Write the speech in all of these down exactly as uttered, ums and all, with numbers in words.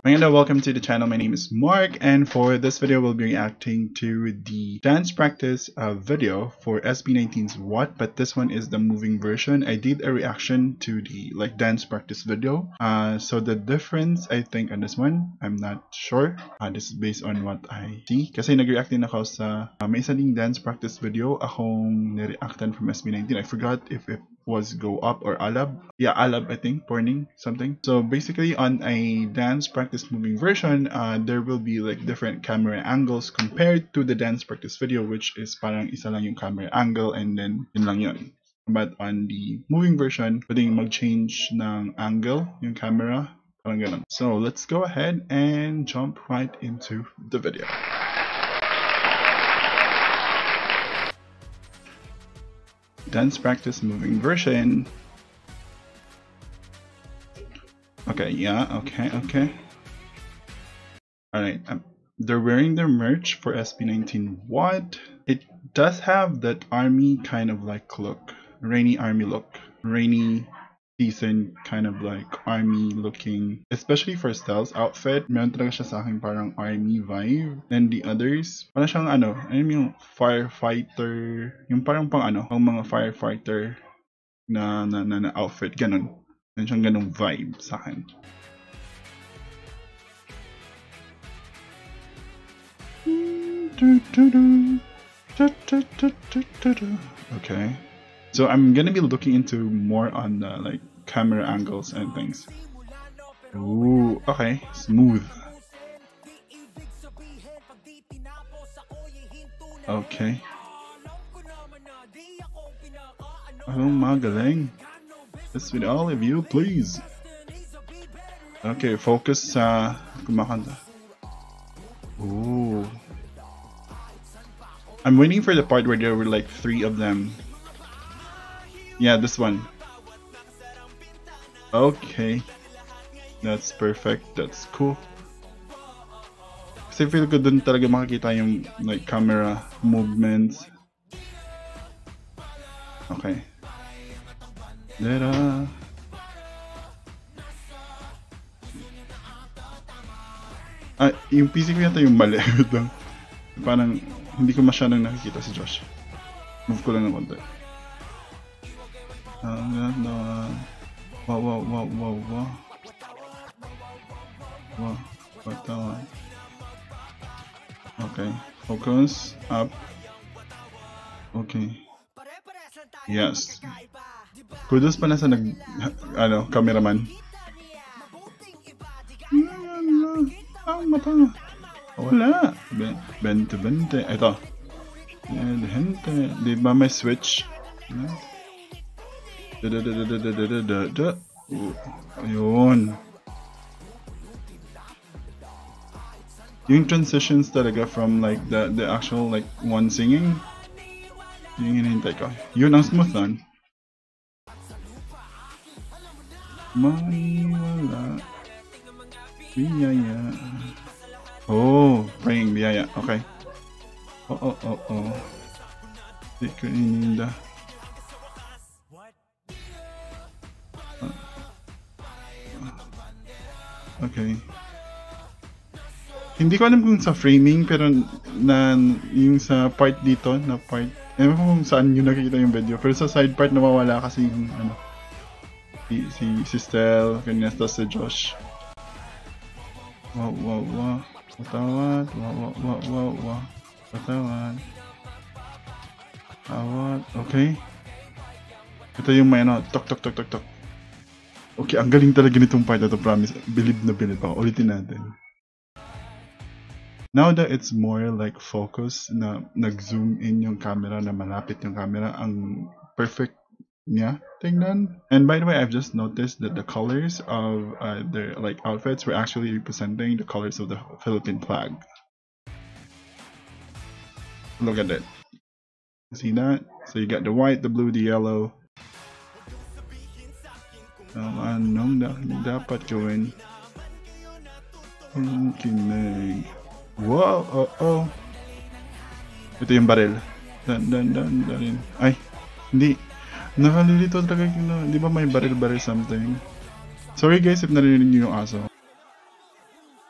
Hello, welcome to the channel. My name is Mark, and for this video we'll be reacting to the dance practice uh, video for S B nineteen's What, but this one is the moving version. I did a reaction to the like dance practice video, uh, so the difference I think on this one, I'm not sure. Uh, this is based on what I see. Kasi nag-react din ako sa uh, may isa ding dance practice video akong nireactan from S B nineteen. I forgot if it was Go Up or Alab. Yeah, Alab I think, Porning, something. So basically on a dance practice moving version, uh, there will be like different camera angles compared to the dance practice video, which is parang isa lang yung camera angle and then yun lang yun. But on the moving version, pwedeng mag-change ng angle yung camera, parang ganun. So let's go ahead and jump right into the video. Dance practice moving version. Okay, yeah, okay, okay. Alright, um, they're wearing their merch for S B nineteen What. It does have that army kind of like look. Rainy army look. Rainy, decent kind of like army looking. Especially for Stell's outfit. Meron talaga siya sa akin parang army vibe. Then the others, parang siyang ano, ano yung firefighter. Yung parang pang ano, pang mga firefighter na, na, na, na outfit. Ganon. Meron siyang ganong vibe sa akin. Okay, so I'm gonna be looking into more on the like camera angles and things. Ooh, okay, smooth. Okay. Oh, magaling. This with all of you, please. Okay, focus sa kumakanta. Ooh. I'm waiting for the part where there were like three of them. Yeah, this one. Okay. That's perfect. That's cool. Kasi feel ko dun talaga makikita yung like camera movements. Okay. Dada. Ah, yung P C ko yata yung mali. Parang hindi ko masyadong nakikita si Josh. Move ko lang ng konti. Ah, ganda. Wow, wow, wow, wow, wow. Wow, patawan. Okay, focus, up. Okay. Yes. Kudos pa na sa nag, ano, cameraman. Ang mata. Wala. Bente, bente. Ito. Yan, hente. Di ba may switch? Da da da da da da da da da. Ayun. Yung transitions talaga from like the the actual like one singing. Yung hinihintay ko. Yun ang smooth nun. Maniwala. Biyaya. Oh, praying biyaya. Okay. Oh, oh, oh, oh. Di ko ininda. Uh, okay. Hindi ko alam kung sa framing, pero na yung sa part dito, na part, ewan ko kung saan nyo nakikita yung video, pero sa side part nawawala kasi yung ano, si, si, si Stell, kanya si Josh. Wow, wow, wow. Patawad, wow, wow, wow, wow, wow. Patawad. Patawad, okay. Ito yung may ano, tok, tok, tok, tok, tok. Okay, ang galing talaga nitong part na to, promise. Believe na believe ako. Ulitin natin. Now that it's more like focus, na nag-zoom in yung camera, na malapit yung camera, ang perfect niya tingnan. And by the way, I've just noticed that the colors of uh, their like outfits were actually representing the colors of the Philippine flag. Look at it. See that? So you got the white, the blue, the yellow. Um, anong dapat gawin? Kinig. Wow! Oh oh. Ito yung baril. Dan dan dan dan. Ay, hindi. Nakalilito talaga yung, di ba may baril-baril something? Sorry guys if narinig niyo yung aso.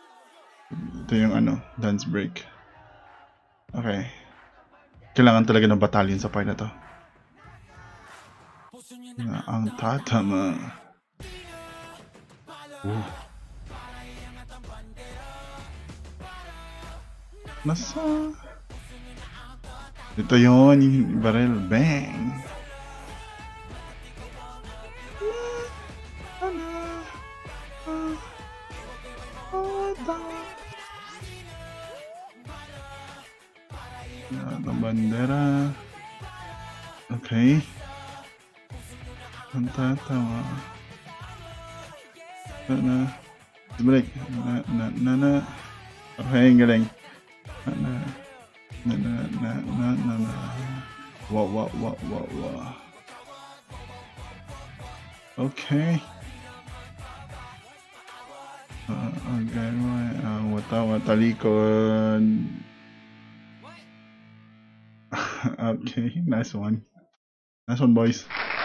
Ito yung ano, dance break. Okay. Kailangan talaga ng battalion sa part na to. Na ang tatama. Uh. Nasa... Ito yun, yung barrel. Bang! Ang bandera. Okay. Ang tatawa. Na na. Balik. Na na na na. Okay, galing. Na na na na na na na na. Wow wow wow wow wow. Okay. Uh, okay, uh, wata wata likod. Okay, nice one. Nice one, boys.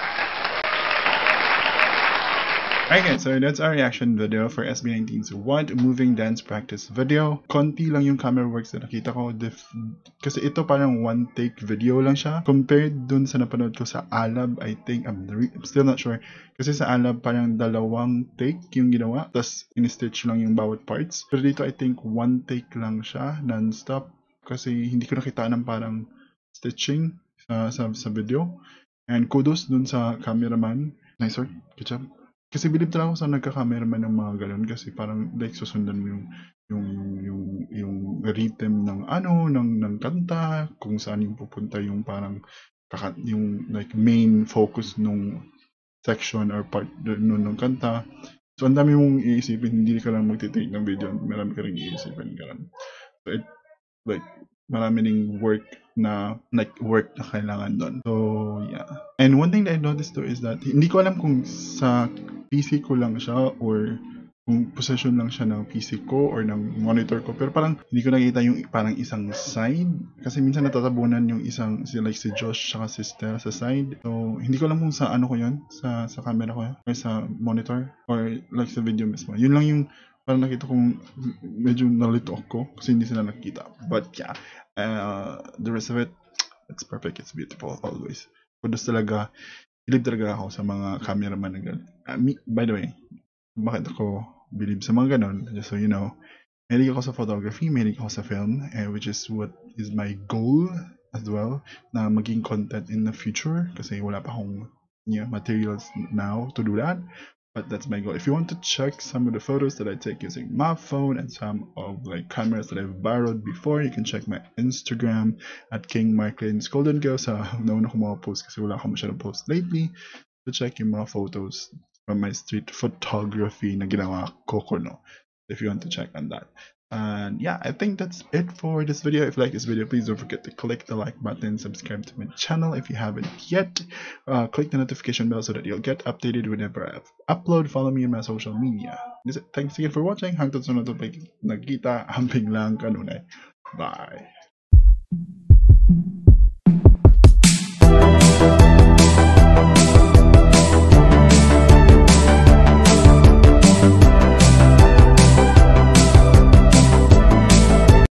Okay, so that's our reaction video for S B nineteen's What Moving Dance Practice video. Konti lang yung camera works na nakita ko. Kasi ito parang one take video lang siya. Compared dun sa napanood ko sa Alab, I think, I'm, I'm still not sure. Kasi sa Alab parang dalawang take yung ginawa. Tapos in-stitch lang yung bawat parts. Pero dito I think one take lang siya, non-stop. Kasi hindi ko nakita ng parang stitching sa, sa, sa video. And kudos dun sa cameraman. Nice work. Good job. Kasi bilib talaga ako sa nagka-cameraman ng mga galon kasi parang like susundan mo yung yung yung yung rhythm ng ano ng ng kanta, kung saan yung pupunta yung parang kakat yung like main focus nung section or part nung, nung kanta. So ang dami mong iisipin, hindi ka lang magti-take ng video, marami ka ring iisipin ka lang. So it like marami ding work na like work na kailangan doon. So yeah. And one thing that I noticed too is that hindi ko alam kung sa P C ko lang siya or kung position lang siya ng P C ko or ng monitor ko, pero parang hindi ko nakita yung parang isang side kasi minsan natatabunan yung isang si like si Josh saka si Stella sa side. So hindi ko alam kung sa ano ko yun, sa sa camera ko yun, or sa monitor or like sa video mismo. Yun lang yung parang nakita kong medyo nalito ako kasi hindi sila nakita. But yeah, uh, the rest of it, it's perfect, it's beautiful always. Kudos talaga. Bilib talaga ako sa mga cameraman na gano'n. Uh, by the way, bakit ako bilib sa mga gano'n? Just so you know, mahilig ako sa photography, mahilig ako sa film, eh, which is what is my goal as well, na maging content in the future kasi wala pa akong yeah, materials now to do that. But that's my goal. If you want to check some of the photos that I take using my phone and some of like cameras that I've borrowed before, you can check my Instagram at King Marklins Golden Girl. Sa nauna ko mga post kasi wala akong masyadong post lately. To check yung mga photos from my street photography na ginawa ko kuno. If you want to check on that. And yeah, I think that's it for this video. If you like this video, please don't forget to click the like button, subscribe to my channel if you haven't yet. Uh, click the notification bell so that you'll get updated whenever I upload. Follow me on my social media. That's it. Thanks again for watching. Hanggang sa sunod na nagkita, hamping lang kanunay. Bye.